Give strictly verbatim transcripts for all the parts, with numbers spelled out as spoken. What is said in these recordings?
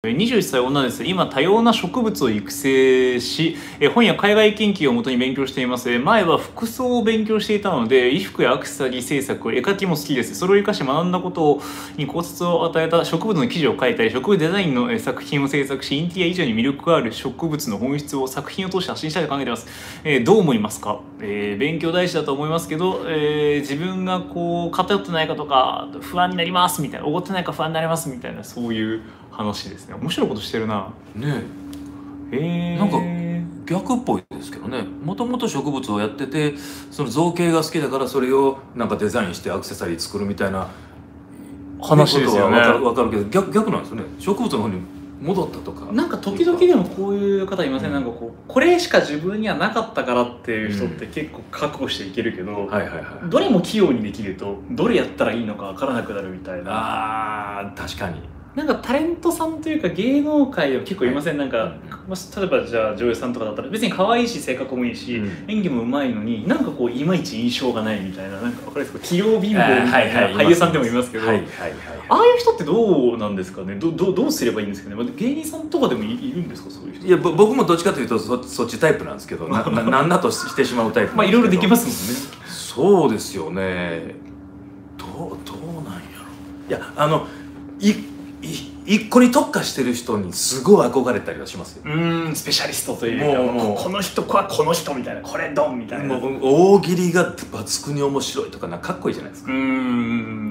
にじゅういっさい女です。今、多様な植物を育成し、本や海外研究をもとに勉強しています。前は服装を勉強していたので、衣服やアクセサリー制作、絵描きも好きです。それを生かし学んだことに考察を与えた植物の記事を書いたり、植物デザインの作品を制作し、インテリア以上に魅力がある植物の本質を作品を通して発信したいと考えています。えー、どう思いますか？えー、勉強大事だと思いますけど、えー、自分がこう偏ってないかとか不安になりますみたいな、おごってないか不安になりますみたいな、そういう話ですね。面白いことしてるな。 ねえ。えー、 なんか逆っぽいですけどね。もともと植物をやってて、その造形が好きだからそれをなんかデザインしてアクセサリー作るみたいな話ですよね。 ことは分かるけど、逆逆なんですよね。植物の方に戻ったとか。 なんか時々でもこういう方いません？うん、なんかこうこれしか自分にはなかったからっていう人って結構覚悟していけるけど、どれも器用にできるとどれやったらいいのか分からなくなるみたいな。 あー、確かに。 なんかタレントさんというか芸能界では結構いません？はい、なんか、まあ、例えばじゃあ女優さんとかだったら別に可愛いし性格もいいし、うん、演技もうまいのになんかこういまいち印象がないみたいな、なんか分かりますか？器用貧乏みたいな俳優さんでもいますけど、ああいう人ってどうなんですかね？どどどうすればいいんですかね？まあ、芸人さんとかでも い, いるんですか？そういう人。 いや、僕もどっちかというと そ, そっちタイプなんですけど、なななんだとしてしまうタイプなんですけど。 まあいろいろできますもんね。 そうですよね。どうどうなんやろ。いや、あのいい一個に特化してる人にすごい憧れたりはしますよ。 うん、スペシャリストというか、もうこの人はこの人みたいな、これドンみたいな。 もう大喜利が抜群に面白いとか、なんかかっこいいじゃないですか。うん、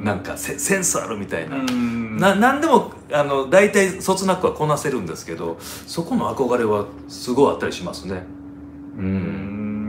なんかセセンスあるみたいな。うんな何でもあの大体そつなくはこなせるんですけど、そこの憧れはすごいあったりしますね。うん、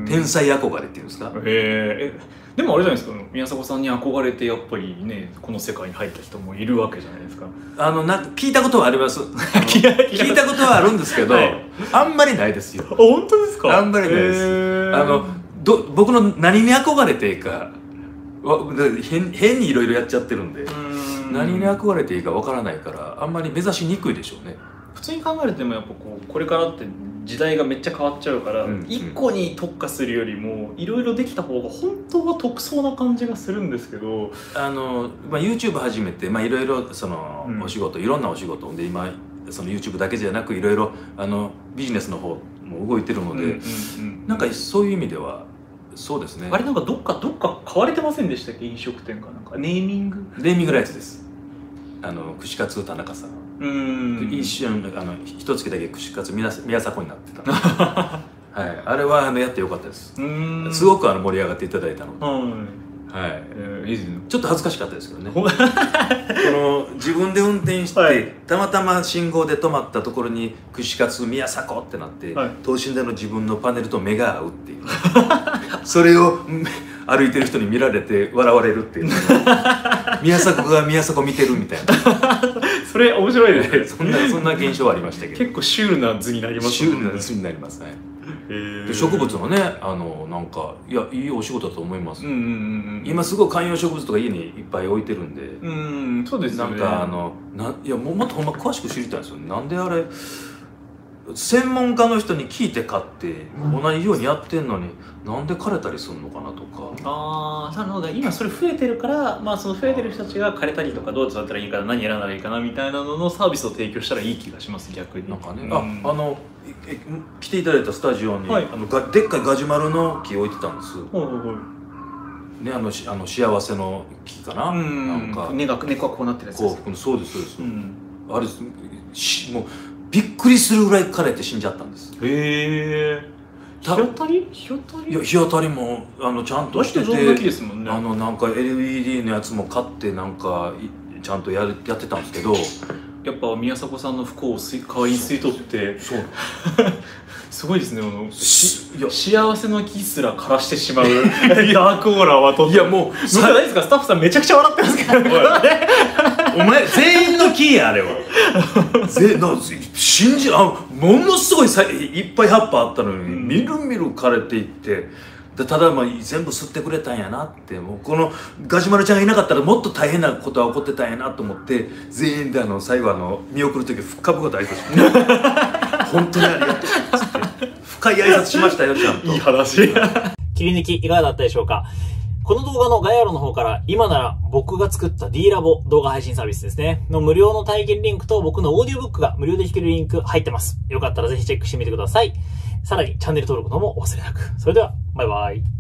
天才憧れっていうんですか。 へえ。でもあれじゃないですか、宮迫さんに憧れてやっぱりね、この世界に入った人もいるわけじゃないですか。 あのなんか聞いたことはあります聞いたことはあるんですけど、はい、あんまりないですよ。 本当ですか？ あんまりないです。あのど僕の何に憧れていいか変, 変にいろいろやっちゃってるんで、ん何に憧れていいかわからないから、あんまり目指しにくいでしょうね。 普通に考えてもやっぱこうこれからって時代がめっちゃ変わっちゃうから、一、うん、個に特化するよりもいろいろできた方が本当は得そうな感じがするんですけど、 あの、まあ、YouTube 始めていろいろその、うん、お仕事いろんなお仕事で今その YouTube だけじゃなくいろいろあのビジネスの方も動いてるので、なんかそういう意味ではそうですね。 あれなんかどっかどっか買われてませんでしたっけ？飲食店かなんかネーミングネーミングライツです。あの串カツ田中さん、うん一瞬あの一月だけ串カツ宮迫になってたはい、あれはあのやってよかったです。うんすごくあの盛り上がっていただいたので、はい、えー、いいですね。ちょっと恥ずかしかったですけどねこの自分で運転して、はい、たまたま信号で止まったところに串カツ宮迫ってなって、はい、等身大の自分のパネルと目が合うっていうそれを歩いてる人に見られて笑われるっていう宮迫が宮迫見てるみたいなそれ面白いですね。 そんなそんな現象はありましたけど、 結構シュールな図になりますね。 シュールな図になりますね。で植物のね、あのなんかいやいいお仕事だと思います。今すごい観葉植物とか家にいっぱい置いてるんで、 うん、そうですよね。 なんかあのないやもうもっとほんま詳しく知りたいんですよね。なんであれ専門家の人に聞いて買って同じようにやってんのになんで枯れたりするのかなとか。 ああ、なるほど。今それ増えてるから、まあその増えてる人たちが枯れたりとかどうやったらいいかな、何やらならいいかなみたいなののサービスを提供したらいい気がします。逆になんかね、うん、ああの来ていただいたスタジオに、はい、あのがでっかいガジュマルの木置いてたんです。はいはいはい。ね、あのしあの幸せの木かな。なんか根が根っこがこうなってるやつです。 そうですそうです。うん、あれしもうびっくりするぐらい枯れて死んじゃったんです。 へえ。日当たり？日当たり？ いや日当たりもあのちゃんとしてて、 ね、 あのなんか エルイーディー のやつも買ってなんかちゃんとやるやってたんですけど、 やっぱ宮迫さんの不幸を代わりに吸い取ってそうすごいですね。あのしいや幸せの木すら枯らしてしまうダークオーラはと。いやもうさないですか？スタッフさんめちゃくちゃ笑ってますけどお前全員の木やあれはぜな信じあものすごいさいっぱい葉っぱあったのに、うん、みるみる枯れていってでただまあ全部吸ってくれたんやなって、もうこのガジュマルちゃんがいなかったらもっと大変なことが起こってたんやなと思って、全員であの最後あの見送る時深々と挨拶して本当にありがとうっつって深い挨拶しましたよちゃんと。 いい話切り抜きいかがだったでしょうか。 この動画の概要欄の方から今なら僕が作った D ラボ動画配信サービスですね。の無料の体験リンクと僕のオーディオブックが無料で弾けるリンク入ってます。よかったらぜひチェックしてみてください。さらにチャンネル登録の方もお忘れなく。それでは、バイバイ。